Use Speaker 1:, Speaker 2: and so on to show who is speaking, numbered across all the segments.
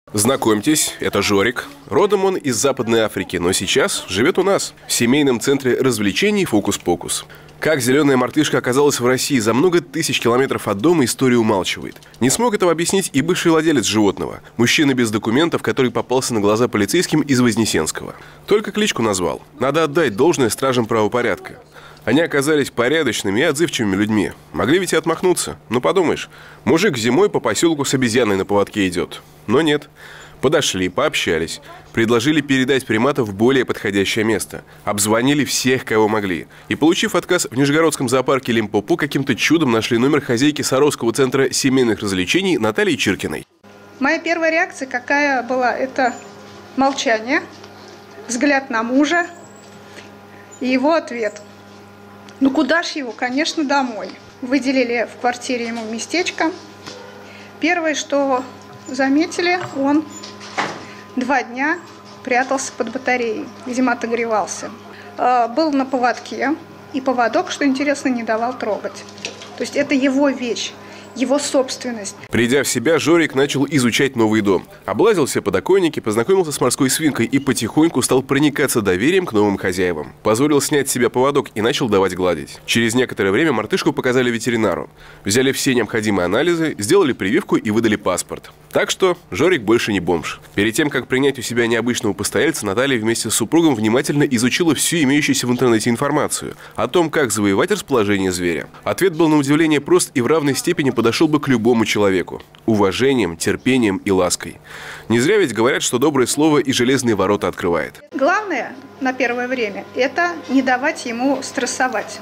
Speaker 1: Знакомьтесь, это Жорик. Родом он из Западной Африки, но сейчас живет у нас, в семейном центре развлечений «Фокус-покус». Как зеленая мартышка оказалась в России за много тысяч километров от дома, история умалчивает. Не смог этого объяснить и бывший владелец животного. Мужчина без документов, который попался на глаза полицейским из Вознесенского. Только кличку назвал. Надо отдать должное стражам правопорядка. Они оказались порядочными и отзывчивыми людьми. Могли ведь и отмахнуться. Ну, подумаешь, мужик зимой по поселку с обезьяной на поводке идет. Но нет. Подошли, пообщались. Предложили передать примата в более подходящее место. Обзвонили всех, кого могли. И, получив отказ, в Нижегородском зоопарке Лимпопо каким-то чудом нашли номер хозяйки Саровского центра семейных развлечений Натальи Чиркиной.
Speaker 2: Моя первая реакция какая была? Это молчание, взгляд на мужа и его ответ. Ну куда ж его? Конечно, домой. Выделили в квартире ему местечко. Первое, что заметили, он 2 дня прятался под батареей, видимо, отогревался. Был на поводке, и поводок, что интересно, не давал трогать. То есть это его вещь, его собственность.
Speaker 1: Придя в себя, Жорик начал изучать новый дом. Облазил все подоконники, познакомился с морской свинкой и потихоньку стал проникаться доверием к новым хозяевам. Позволил снять с себя поводок и начал давать гладить. Через некоторое время мартышку показали ветеринару. Взяли все необходимые анализы, сделали прививку и выдали паспорт. Так что Жорик больше не бомж. Перед тем, как принять у себя необычного постояльца, Наталья вместе с супругом внимательно изучила всю имеющуюся в интернете информацию о том, как завоевать расположение зверя. Ответ был на удивление прост и в равной степени подошел бы к любому человеку. Уважением, терпением и лаской. Не зря ведь говорят, что доброе слово и железные ворота открывает.
Speaker 2: Главное на первое время – это не давать ему стрессовать.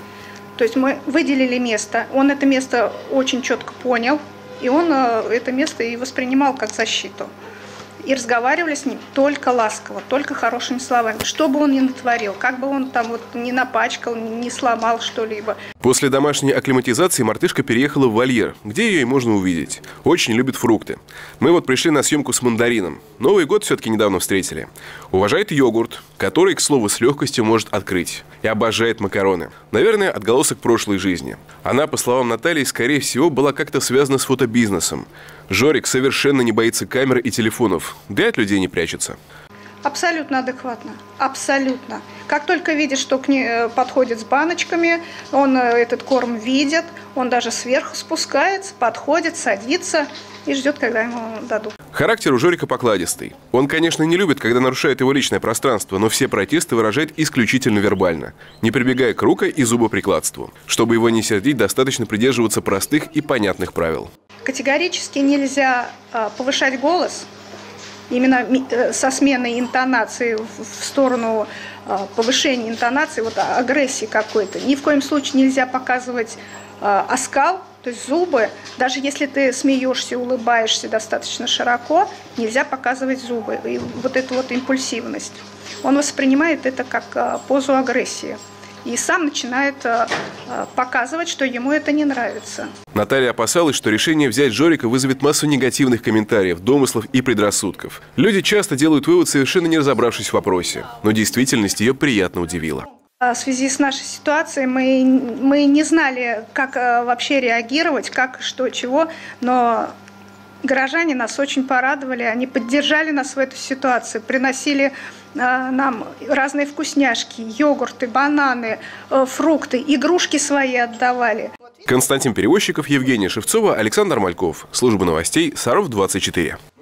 Speaker 2: То есть мы выделили место, он это место очень четко понял, и он это место и воспринимал как защиту. И разговаривали с ним только ласково, только хорошими словами. Что бы он ни натворил, как бы он там вот не напачкал, не сломал что-либо.
Speaker 1: После домашней акклиматизации мартышка переехала в вольер, где ее и можно увидеть. Очень любит фрукты. Мы вот пришли на съемку с мандарином. Новый год все-таки недавно встретили. Уважает йогурт, который, к слову, с легкостью может открыть. И обожает макароны. Наверное, отголосок прошлой жизни. Она, по словам Натальи, скорее всего, была как-то связана с фотобизнесом. Жорик совершенно не боится камер и телефонов, да и от людей не прячется.
Speaker 2: Абсолютно адекватно, абсолютно. Как только видит, что к ней подходит с баночками, он этот корм видит, он даже сверху спускается, подходит, садится и ждет, когда ему дадут.
Speaker 1: Характер у Жорика покладистый. Он, конечно, не любит, когда нарушает его личное пространство, но все протесты выражает исключительно вербально, не прибегая к рука- и зубоприкладству. Чтобы его не сердить, достаточно придерживаться простых и понятных правил.
Speaker 2: Категорически нельзя повышать голос, именно со сменой интонации в сторону повышения интонации, вот агрессии какой-то. Ни в коем случае нельзя показывать оскал, то есть зубы. Даже если ты смеешься, улыбаешься достаточно широко, нельзя показывать зубы. И вот эту вот импульсивность. Он воспринимает это как позу агрессии. И сам начинает показывать, что ему это не нравится.
Speaker 1: Наталья опасалась, что решение взять Жорика вызовет массу негативных комментариев, домыслов и предрассудков. Люди часто делают вывод, совершенно не разобравшись в вопросе. Но действительность ее приятно удивила.
Speaker 2: В связи с нашей ситуацией мы не знали, как вообще реагировать, как, что, чего, но горожане нас очень порадовали, они поддержали нас в этой ситуации, приносили нам разные вкусняшки, йогурты, бананы, фрукты, игрушки свои отдавали.
Speaker 1: Константин Перевозчиков, Евгения Шевцова, Александр Мальков. Служба новостей Саров 24.